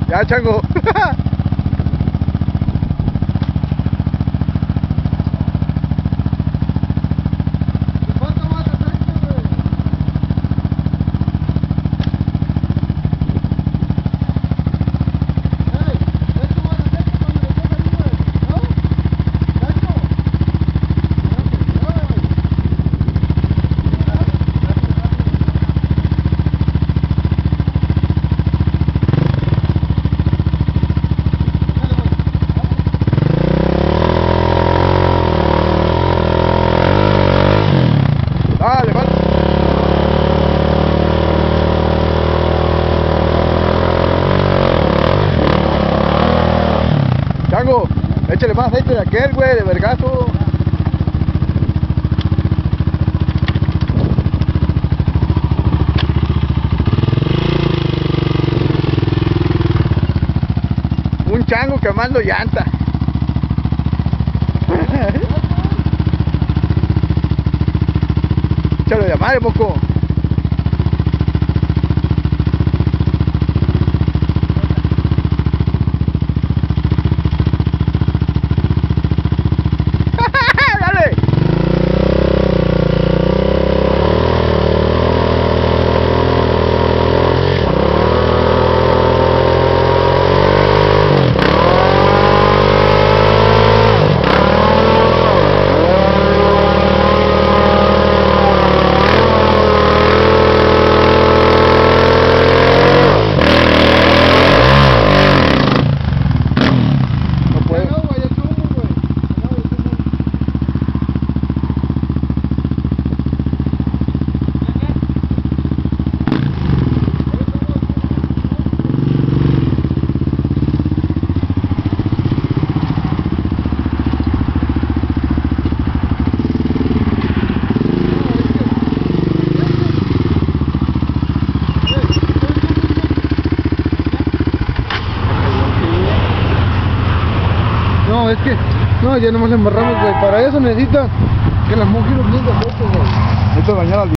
Ya, chango. Dale, vale. Chango, échale más aceite de aquel, güey, de vergazo. Un chango quemando llanta. Échale de madre, poco. Dale. No, es que, no, ya nomás embarramos, güey. Para eso necesitan que las mujeres bien de foto, güey. Esto mañana